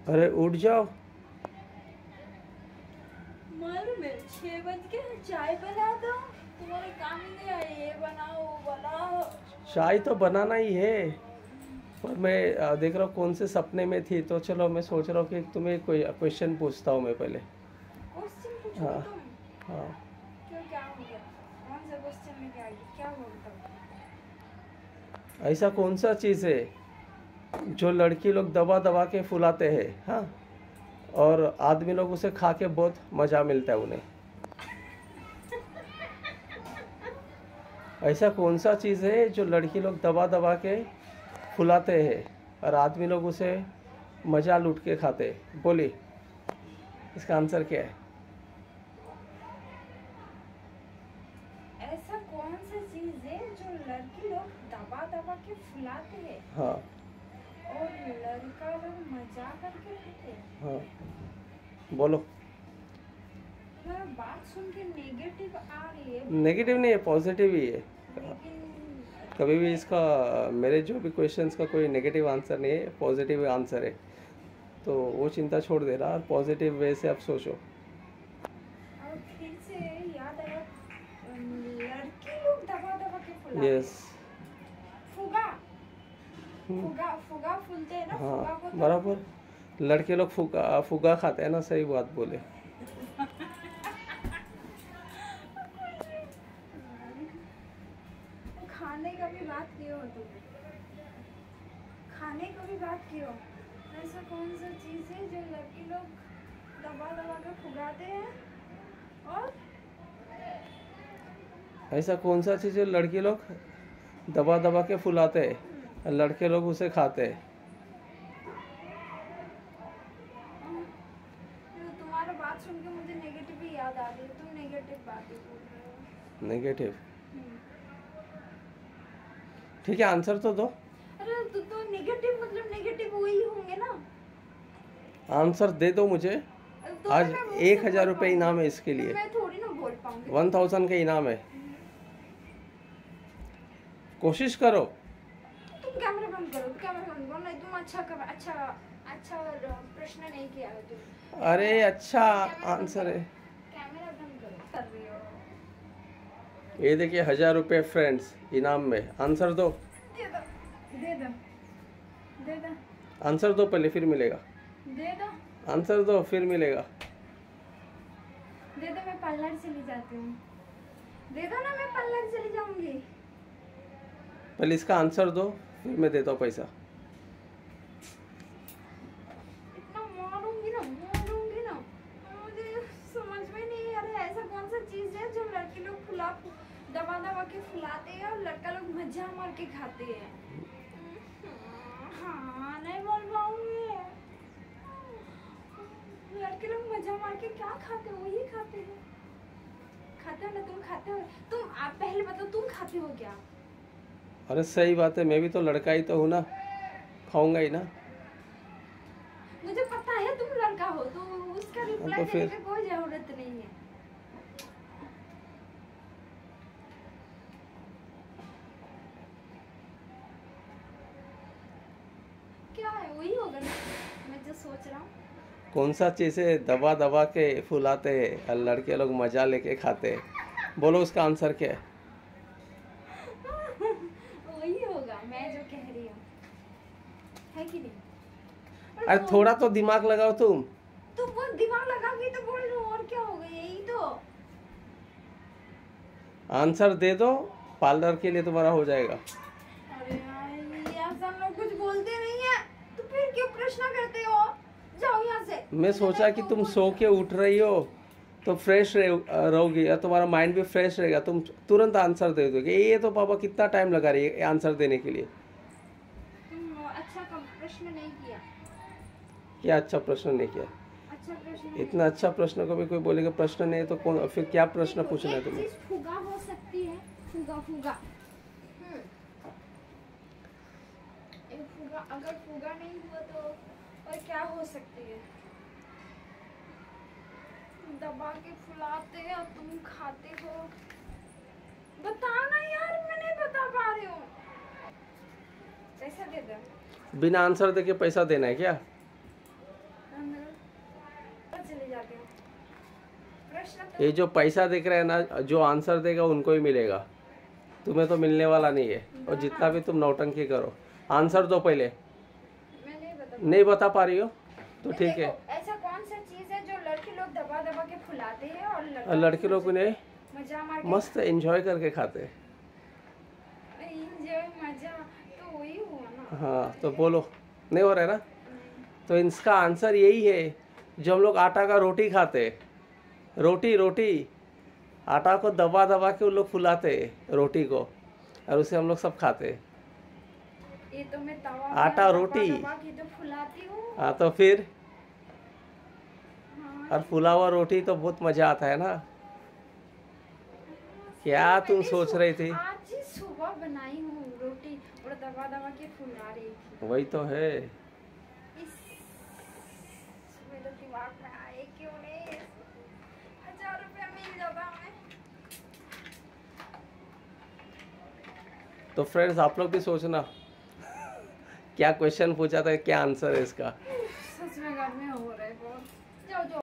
अरे उठ जाओ। मालूम है 6 बज के चाय बना दो, तुम्हारे काम ही नहीं आए, ये बनाओ वो बनाओ। चाय तो बनाना ही है, पर मैं देख रहा हूँ कौन से सपने में थी, तो चलो मैं सोच रहा हूँ कि तुम्हें कोई क्वेश्चन पूछता हूँ मैं पहले। क्वेश्चन हाँ। पूछोगे तुम? हाँ। क्यों, क्या हो गया? कौन सा क्वेश्चन लेके आई, क्या बोलता हूँ? ऐसा कौन सा चीज़ है जो लड़की लोग दबा दबा के फुलाते हैं, हाँ, और आदमी लोग उसे खा के बहुत मज़ा मिलता है उन्हें? ऐसा कौन सा चीज़ है जो लड़की लोग दबा दबा के फुलाते हैं और आदमी लोग उसे मज़ा लूट के खाते हैं? बोलिए, इसका आंसर क्या है? ऐसा कौन सा चीज है जो लड़की लोग दबा दबा के फुलाते हैं हाँ। और लड़का लोग मजा करके खाते हैं? हाँ, बोलो। तुम्हारा बात सुन के नेगेटिव आ रही है। नेगेटिव नहीं है, पॉजिटिव ही है। लेकिन कभी भी इसका, मेरे जो भी क्वेश्चंस का कोई नेगेटिव आंसर नहीं है, पॉजिटिव आंसर है। तो वो चिंता छोड़ दे रहा और पॉजिटिव वे से आप सोचो। और फिर से याद आया, लड़की लोग दबा दबा के फुलाते हैं। यस। फुगा फुगा फुगा फूलते हैं ना, फुगा हाँ, को तो बराबर। लड़के लोग फुगा फुगा खाते हैं ना, सही बात बोले। खाने का भी बात किए हो तुम, खाने का भी बात किए हो। ऐसा कौन सा चीज है जो लड़की लोग दबा दबा के फुगाते हैं और ऐसा कौन सा चीज़ है लड़के लोग दबा दबा के फुलाते हैं और लड़के लोग उसे खाते हैं? तुम्हारा बात सुन के मुझे नेगेटिव ही याद आ रही है, तुम नेगेटिव बातें बोल रहे हो। नेगेटिव? हम्म। ठीक है, आंसर तो दो। अरे तो नेगेटिव मतलब नेगेटिव वही होंगे ना। आंसर दे दो मुझे। तो आज मैं मुंह से 1000 बोल रुपये पाऊंगी। इनाम है इसके तो लिए। मैं थोड़ी ना बोल पाऊंगी। 1000 का इनाम है, कोशिश करो। तुम कैमरा बंद करो, कैमरा बंद करो, नहीं तुम अच्छा अच्छा प्रश्न नहीं किया है तुम। अरे अच्छा आंसर है। कैमरा बंद करो, कर रही हो। ये देखिए 1000 रुपये फ्रेंड्स इनाम में। आंसर दो, दे दो दे दो दे दो आंसर दो पहले, फिर मिलेगा। दे दो आंसर दो फिर मिलेगा। दे दो, मैं पार्लर चली जाती हूँ। दे दो ना, मैं पार्लर चली जाऊंगी। पहले इसका आंसर दो, फिर मैं देता हूँ पैसा। इतना मारूंगी ना, मुझे समझ में नहीं आ रहा है। ऐसा कौन सा चीज है जो लड़के लोग दबा दबा के फुलाते हैं और लड़का लोग मजा मार के खाते हैं? हाँ, नहीं बोल पाऊंगी। लड़के लोग मजा मार के क्या खाते हो? वही खाते हैं, खाते हो ना तुम? खाते हो तुम? आप पहले बताओ, तुम खाते हो क्या? अरे सही बात है, मैं भी तो लड़का ही तो हूँ ना, खाऊंगा ही ना। मुझे पता है तुम लड़का हो, तो उसका रिप्लाई तो देने फिर की कोई जरूरत नहीं है। क्या है, वही होगा ना मैं जो सोच रहा हूँ। कौन सा चीज़ है दबा दबा के फुलाते हैं और लड़के लोग मजा लेके खाते हैं? बोलो उसका आंसर क्या है? वही होगा मैं जो कह रही हूँ, है कि नहीं? अरे थोड़ा तो दिमाग लगाओ तुम। तो वो दिमाग लगा के तो बोल रही हूँ, और क्या होगा? यही तो। आंसर दे दो, पार्लर के लिए तुम्हारा हो जाएगा। अरे यार, ये सब लोग कुछ बोलते नहीं है, तो फिर क्यों प्रश्न करते हो? जाओ यहाँ से। मैं सोचा कि तुम सो के उठ रही हो तो फ्रेश रहोगी या तुम्हारा माइंड भी फ्रेश रहेगा, तुम तुरंत आंसर दे दोगे। ये तो पापा कितना टाइम लगा रही है आंसर देने के लिए। तुम अच्छा प्रश्न नहीं किया। क्या अच्छा प्रश्न नहीं किया? अच्छा प्रश्न इतना अच्छा प्रश्न को भी कोई बोलेगा प्रश्न नहीं है तो कौन, फिर क्या प्रश्न पूछना है तुम्हें? चीज फुगा हो सकती है, फुगा फुगा। एक फुगा, अगर फुगा नहीं हुआ तो और क्या हो सकती है? दबा के फुलाते हैं और तुम खाते हो। बताओ ना यार, मैं नहीं बता पा रही हूँ। पैसा दे दो। बिना आंसर देके पैसा देना है क्या? चले जाते हो? प्रश्न तो ये जो पैसा दिख रहा है ना, जो आंसर देगा उनको ही मिलेगा, तुम्हें तो मिलने वाला नहीं है। और जितना भी तुम नौटंकी करो, आंसर दो पहले। मैं नहीं बता नहीं बता पा रही हो तो ठीक है। देखो, ऐसा कौन सा चीज है जो लड़के लोग दबा दबा के फुलाते हैं और और लड़के लोग उन्हें मजा मार के मस्त एंजॉय करके खाते हैं। एंजॉय मजा तो वही हुआ ना। हाँ तो बोलो, नहीं हो रहा है ना? तो इसका आंसर यही है, जो हम लोग आटा का रोटी खाते हैं, रोटी आटा को दबा दबा के उन लोग फुलाते हैं रोटी को, और उसे हम लोग सब खाते हैं। ये तो मैं तवा आटा पे रोटी। दबा के तो फुलाती हूँ। हाँ तो फिर, हाँ, और फुला हुआ रोटी तो बहुत मजा आता है ना। क्या तुम मैंने सोच रही थी? आज ही सुबह बनाई हूँ रोटी और दबा दबा के फुला रही थी। वही तो है। इस मेरे दिमाग में आए क्यों नहीं? 1000 रुपया मिल जाता हमें। तो फ्रेंड्स, आप लोग भी सोचना क्या क्वेश्चन पूछा था, क्या आंसर है इसका। सच में गर्मी हो रहा है बहुत। जाओ जाओ